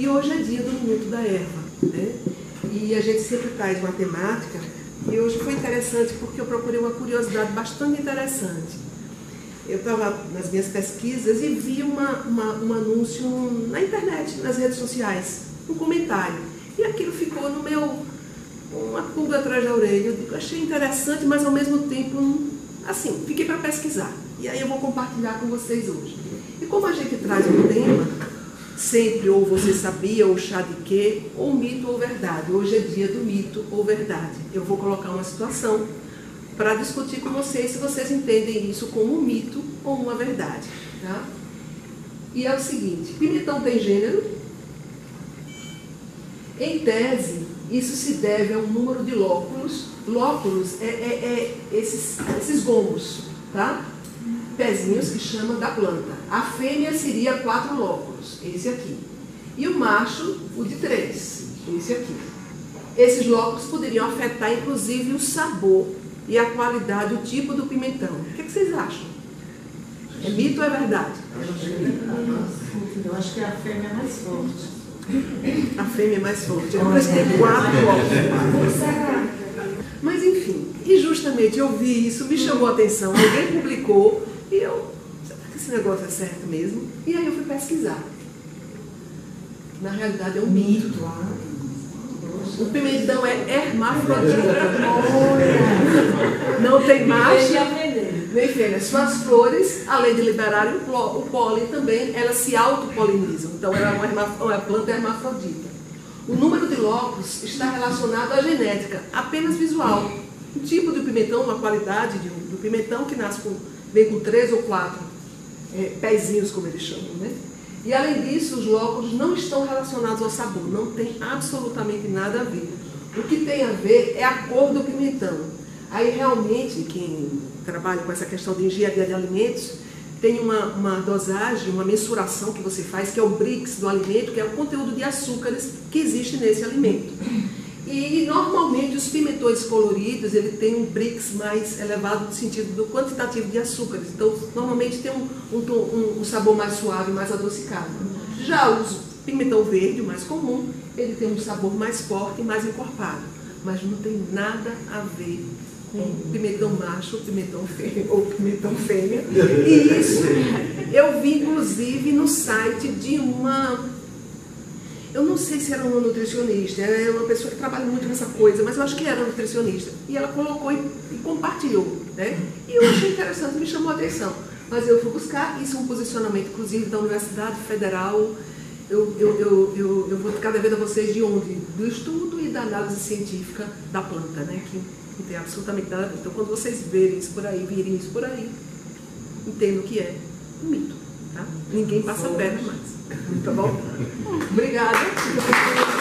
E hoje é dia do Minuto da Erva, né? E a gente sempre traz matemática, e hoje foi interessante porque eu procurei uma curiosidade bastante interessante. Eu estava nas minhas pesquisas e vi um anúncio na internet, nas redes sociais, um comentário. E aquilo ficou no meu, uma pulga atrás da orelha. Eu digo, achei interessante, mas ao mesmo tempo, assim, fiquei para pesquisar. E aí eu vou compartilhar com vocês hoje. E como a gente traz um tema, sempre ou você sabia, ou chá de quê, ou mito ou verdade. Hoje é dia do mito ou verdade. Eu vou colocar uma situação para discutir com vocês se vocês entendem isso como um mito ou uma verdade. Tá? E é o seguinte, pimentão tem gênero? Em tese, isso se deve a um número de lóculos. Lóculos é esses gomos, tá? Pezinhos que chama da planta. A fêmea seria 4 lóculos, esse aqui. E o macho, o de 3, esse aqui. Esses lóculos poderiam afetar, inclusive, o sabor e a qualidade, o tipo do pimentão. O que vocês acham? É mito ou é verdade? Eu acho que a fêmea é mais forte. A fêmea é mais forte. Por isso tem 4 lóculos. Mas, enfim, e justamente eu vi isso, me chamou a atenção, alguém publicou, e eu, será que esse negócio é certo mesmo? E aí eu fui pesquisar. Na realidade é um mito. O pimentão é hermafrodita. Não tem macho nem fêmea. Suas flores, além de liberarem o pólen também, elas se autopolinizam. Então ela é uma planta hermafrodita. O número de lóculos está relacionado à genética, apenas visual. O tipo de pimentão, uma qualidade do pimentão que vem com 3 ou 4 pezinhos, como eles chamam, né? E além disso, os lóculos não estão relacionados ao sabor, não tem absolutamente nada a ver. O que tem a ver é a cor do pimentão. Aí realmente, quem trabalha com essa questão de engenharia de alimentos, tem uma dosagem, uma mensuração que você faz, que é o Brix do alimento, que é o conteúdo de açúcares que existe nesse alimento. E normalmente os pimentões coloridos, ele tem um Brix mais elevado no sentido do quantitativo de açúcares. Então, normalmente tem um sabor mais suave, mais adocicado. Já o pimentão verde, o mais comum, ele tem um sabor mais forte e mais encorpado. Mas não tem nada a ver com pimentão macho, pimentão fêmea, ou pimentão fêmea. E isso eu vi, inclusive, no site de uma... Eu não sei se era uma nutricionista, é uma pessoa que trabalha muito nessa coisa, mas eu acho que era nutricionista. E ela colocou e compartilhou, né? E eu achei interessante, me chamou a atenção. Mas eu fui buscar, isso é um posicionamento, inclusive, da Universidade Federal. Eu vou ficar devendo a vocês de onde? Do estudo e da análise científica da planta, né? Que não tem absolutamente nada a ver. Então, quando vocês virem isso por aí, entendam que é um mito, tá? Ninguém passa perna mais. Tá bom? Obrigada.